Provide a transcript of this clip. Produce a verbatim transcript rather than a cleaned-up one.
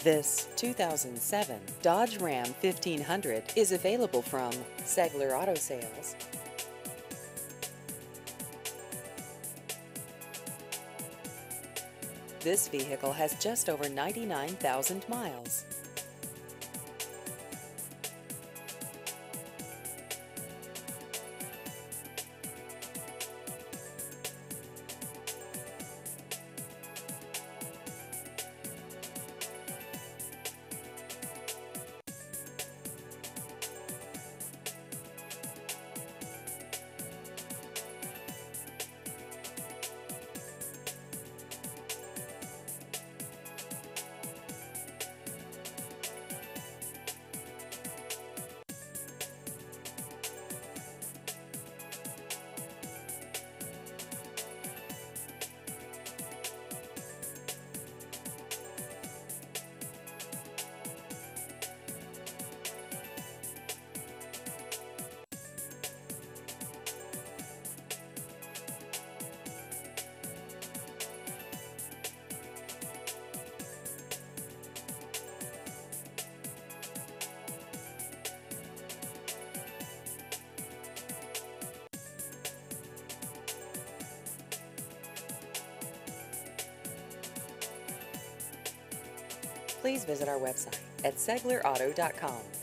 This two thousand seven Dodge Ram fifteen hundred is available from Segler Auto Sales. This vehicle has just over ninety-nine thousand miles. Please visit our website at segler auto dot com.